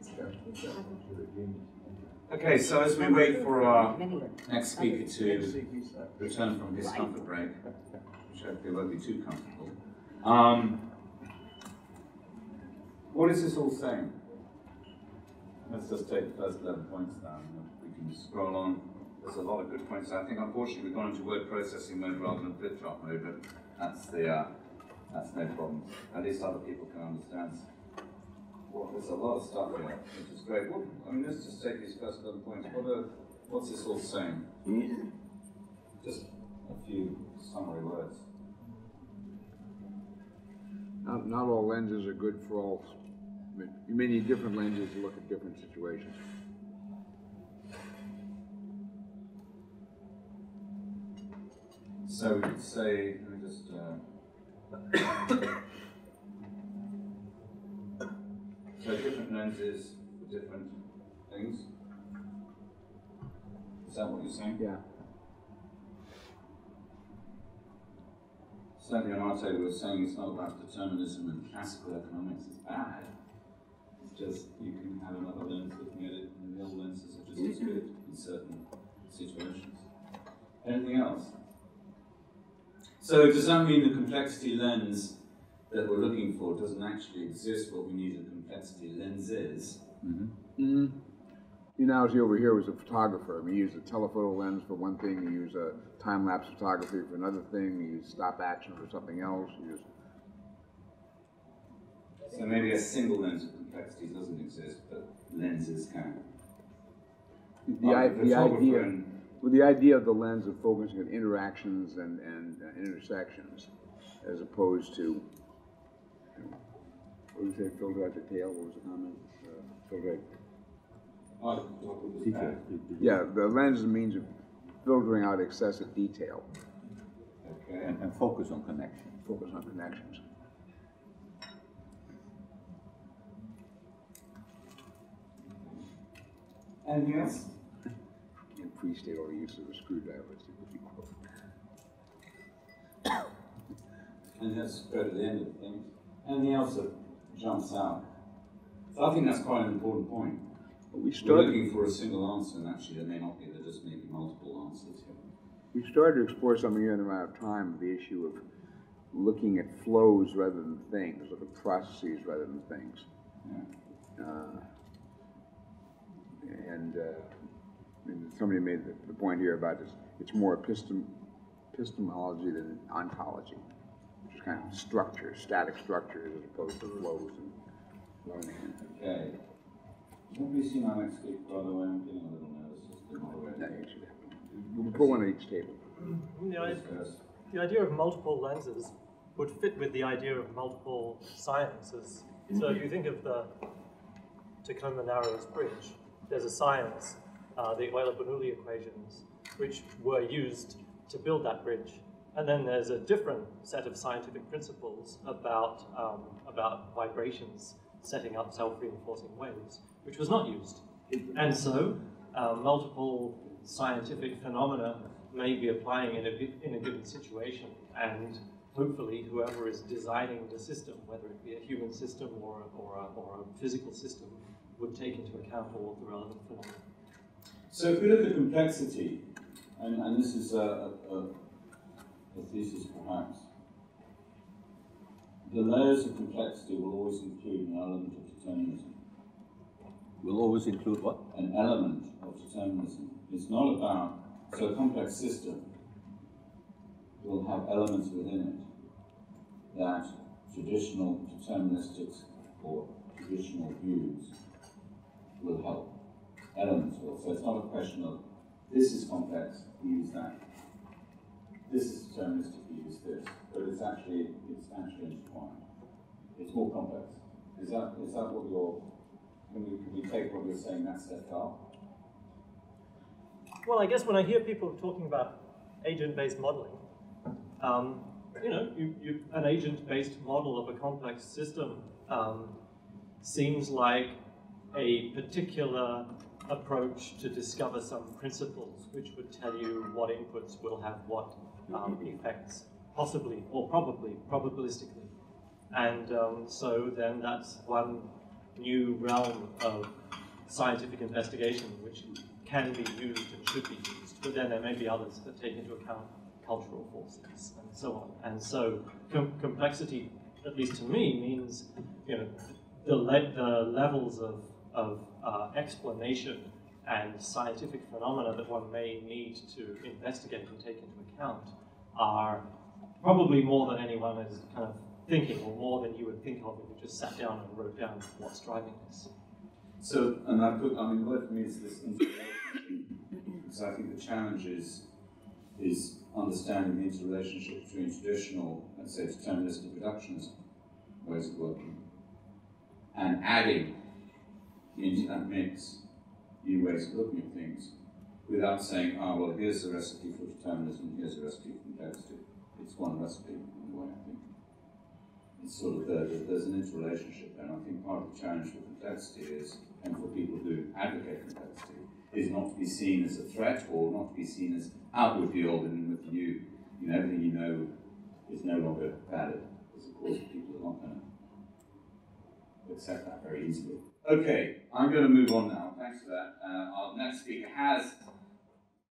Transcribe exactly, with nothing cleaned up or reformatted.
Okay, so as we wait for our next speaker to return from his comfort break, which hopefully won't be too comfortable, um, what is this all saying? Let's just take the first eleven points down. We can scroll on. There's a lot of good points. I think unfortunately we've gone into word processing mode rather than flip chart mode, but that's the uh, that's no problem. At least other people can understand. Well, there's a lot of stuff here, which is great. What, I mean, let's just take these first eleven points. What are, what's this all saying? Just a few summary words. Not, not all lenses are good for all. I mean, you may need different lenses to look at different situations. So we could say, let me just. Uh, so different lenses for different things. Is that what you're saying? Yeah. Certainly, Amate was saying it's not about determinism and classical economics. It's bad. It's just you can have another lens looking at it, and the other lenses are just as good in certain situations. Anything else? So does that mean the complexity lens that we're looking for doesn't actually exist? What we need are complexity lenses. Mm-hmm. Mm-hmm. The analogy over here was a photographer. I mean, you use a telephoto lens for one thing, you use a time-lapse photography for another thing, you use stop action for something else. You use... So maybe a single lens of complexity doesn't exist, but lenses can. The, I, the idea, and, well, the idea of the lens of focusing on interactions and, and uh, intersections, as opposed to, you know, what did you say, filter out detail? What was the comment? Uh, filter out. Yeah, the lens is a means of filtering out excessive detail. Okay, and, and focus on connection. Focus on connections. Anything else? And pre-state all the use of a screwdriver. And let's go to the end of things. Anything else that jumps out? So I think that's quite an important point. We We're looking for a single answer, and actually there may not be, there just may be multiple answers here. We started to explore something in the amount of time, the issue of looking at flows rather than things, look at processes rather than things. Yeah. Uh, and uh, I mean, somebody made the, the point here about this, it's more epistem epistemology than ontology, which is kind of structure, static structures as opposed to flows and learning. Okay. Have we seen our next speaker, by the way? I'm getting a little nervous. Just the moderator. We'll put one at each table. The idea, the idea of multiple lenses would fit with the idea of multiple sciences. So if you think of the Tacoma-Narrows Bridge, there's a science, uh, the Euler-Bernoulli equations, which were used to build that bridge. And then there's a different set of scientific principles about, um, about vibrations setting up self-reinforcing waves, which was not used. And so uh, multiple scientific phenomena may be applying in a, in a given situation, and hopefully whoever is designing the system, whether it be a human system or, or, a, or a physical system, would take into account all of the relevant phenomena. So if we look at complexity, and, and this is a, a, a thesis perhaps, the layers of complexity will always include an element of determinism. Will always include what? An element of determinism. It's not about, so a complex system will have elements within it that traditional deterministics or traditional views will help. Elements will. So it's not a question of, this is complex, we use that. This is deterministic, we use this. But it's actually, it's actually intertwined. It's more complex. Is that, is that what you're, can we, can we take what you're saying, that step up? Well, I guess when I hear people talking about agent-based modeling, um, you know, you, you, an agent-based model of a complex system um, seems like a particular approach to discover some principles which would tell you what inputs will have what um, effects, possibly or probably, probabilistically. And um, so then that's one new realm of scientific investigation which can be used and should be used, but then there may be others that take into account cultural forces and so on. And so com complexity, at least to me, means, you know, the, le the levels of, of uh, explanation and scientific phenomena that one may need to investigate and take into account are probably more than anyone is kind of thinking, or more than you would think of if you just sat down and wrote down what's driving this. So, and I put, I mean, what for me is this interrelationship, because I think the challenge is, is understanding the interrelationship between traditional, let's say, deterministic reductionist ways of working, and adding into that mix new ways of looking at things, without saying, oh, well, here's the recipe for determinism, here's the recipe for complexity. It's one recipe, in a way, I think. It's sort of there, there's an interrelationship there, and I think part of the challenge for complexity is, and for people who advocate complexity, is not to be seen as a threat, or not to be seen as out with the old and in with the new. You know, everything you know is no longer valid, because of course people are not going to accept that very easily. Okay, I'm going to move on now. Thanks for that. Uh, our next speaker has